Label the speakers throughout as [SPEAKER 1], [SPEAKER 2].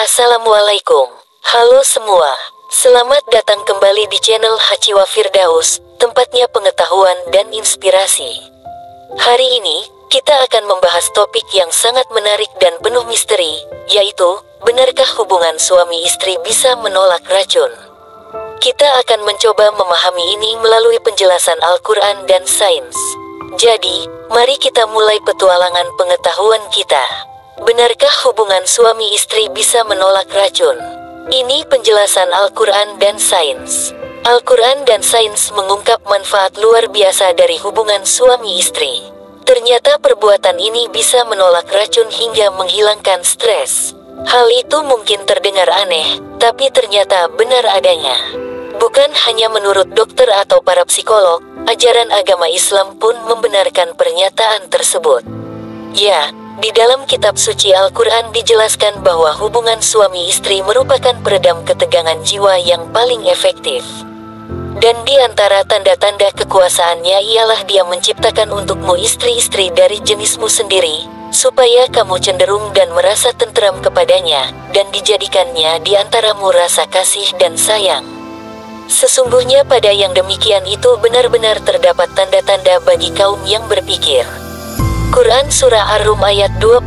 [SPEAKER 1] Assalamualaikum. Halo semua. Selamat datang kembali di channel Hachiwa Firdaus, tempatnya pengetahuan dan inspirasi. Hari ini, kita akan membahas topik yang sangat menarik dan penuh misteri, yaitu, benarkah hubungan suami istri bisa menolak racun? Kita akan mencoba memahami ini melalui penjelasan Al-Quran dan sains. Jadi, mari kita mulai petualangan pengetahuan kita. Benarkah hubungan suami istri bisa menolak racun? Ini penjelasan Al-Quran dan sains. Al-Quran dan sains mengungkap manfaat luar biasa dari hubungan suami istri. Ternyata perbuatan ini bisa menolak racun hingga menghilangkan stres. Hal itu mungkin terdengar aneh, tapi ternyata benar adanya. Bukan hanya menurut dokter atau para psikolog, ajaran agama Islam pun membenarkan pernyataan tersebut. Ya, di dalam kitab suci Al-Quran dijelaskan bahwa hubungan suami istri merupakan peredam ketegangan jiwa yang paling efektif. Dan di antara tanda-tanda kekuasaannya ialah Dia menciptakan untukmu istri-istri dari jenismu sendiri, supaya kamu cenderung dan merasa tentram kepadanya, dan dijadikannya di antaramu rasa kasih dan sayang. Sesungguhnya pada yang demikian itu benar-benar terdapat tanda-tanda bagi kaum yang berpikir. Quran Surah Ar-Rum ayat 21.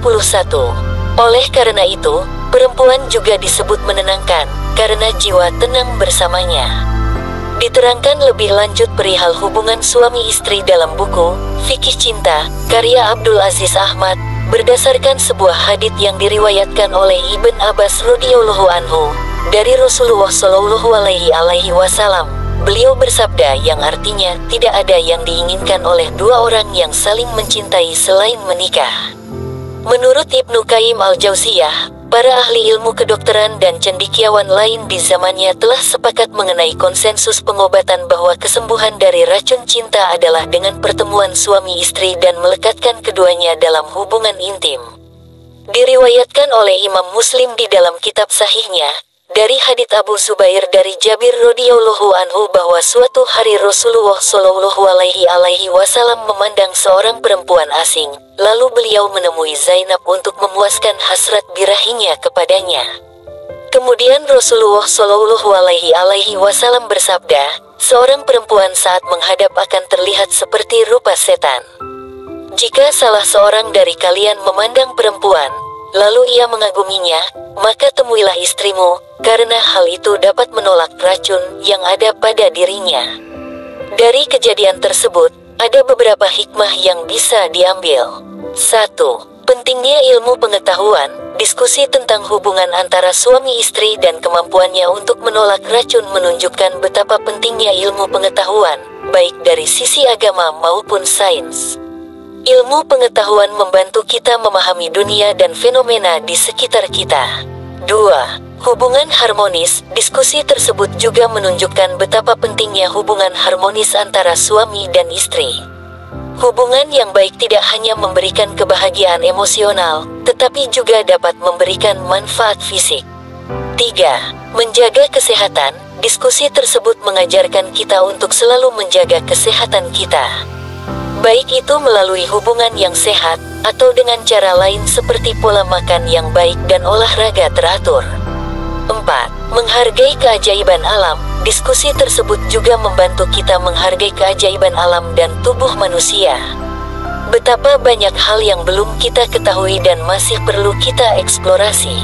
[SPEAKER 1] Oleh karena itu, perempuan juga disebut menenangkan, karena jiwa tenang bersamanya. Diterangkan lebih lanjut perihal hubungan suami istri dalam buku Fikih Cinta, karya Abdul Aziz Ahmad, berdasarkan sebuah hadits yang diriwayatkan oleh Ibn Abbas radhiyallahu anhu, dari Rasulullah Shallallahu alaihi wasallam. Beliau bersabda yang artinya tidak ada yang diinginkan oleh dua orang yang saling mencintai selain menikah. Menurut Ibnu Qayyim al-Jauziyah, para ahli ilmu kedokteran dan cendekiawan lain di zamannya telah sepakat mengenai konsensus pengobatan bahwa kesembuhan dari racun cinta adalah dengan pertemuan suami istri dan melekatkan keduanya dalam hubungan intim. Diriwayatkan oleh Imam Muslim di dalam kitab sahihnya, dari hadits Abu Zubair dari Jabir radhiyallahu anhu bahwa suatu hari Rasulullah Shallallahu alaihi wasallam memandang seorang perempuan asing, lalu beliau menemui Zainab untuk memuaskan hasrat birahinya kepadanya. Kemudian Rasulullah Shallallahu alaihi wasallam bersabda, seorang perempuan saat menghadap akan terlihat seperti rupa setan. Jika salah seorang dari kalian memandang perempuan, lalu ia mengaguminya, maka temuilah istrimu, karena hal itu dapat menolak racun yang ada pada dirinya. Dari kejadian tersebut, ada beberapa hikmah yang bisa diambil. 1. Pentingnya ilmu pengetahuan. Diskusi tentang hubungan antara suami istri dan kemampuannya untuk menolak racun menunjukkan betapa pentingnya ilmu pengetahuan, baik dari sisi agama maupun sains. Ilmu pengetahuan membantu kita memahami dunia dan fenomena di sekitar kita. 2. Hubungan harmonis. Diskusi tersebut juga menunjukkan betapa pentingnya hubungan harmonis antara suami dan istri. Hubungan yang baik tidak hanya memberikan kebahagiaan emosional, tetapi juga dapat memberikan manfaat fisik. 3. Menjaga kesehatan. Diskusi tersebut mengajarkan kita untuk selalu menjaga kesehatan kita, baik itu melalui hubungan yang sehat, atau dengan cara lain seperti pola makan yang baik dan olahraga teratur. 4. Menghargai keajaiban alam. Diskusi tersebut juga membantu kita menghargai keajaiban alam dan tubuh manusia. Betapa banyak hal yang belum kita ketahui dan masih perlu kita eksplorasi.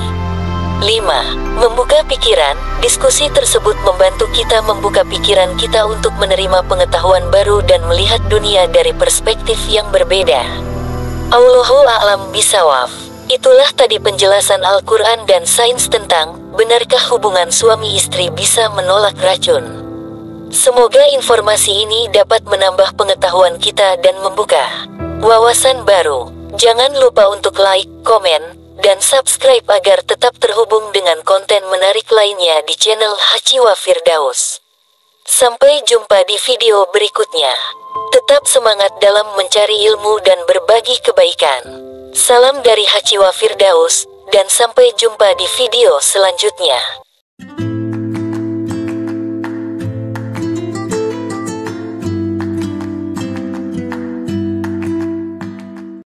[SPEAKER 1] 5. Membuka pikiran. Diskusi tersebut membantu kita membuka pikiran kita untuk menerima pengetahuan baru dan melihat dunia dari perspektif yang berbeda. Allahu a'lam bishawab. Itulah tadi penjelasan Al-Quran dan sains tentang benarkah hubungan suami istri bisa menolak racun. Semoga informasi ini dapat menambah pengetahuan kita dan membuka wawasan baru. Jangan lupa untuk like, komen, dan subscribe agar tetap terhubung dengan konten menarik lainnya di channel Hachiwa Firdaus. Sampai jumpa di video berikutnya. Tetap semangat dalam mencari ilmu dan berbagi kebaikan. Salam dari Hachiwa Firdaus, dan sampai jumpa di video selanjutnya.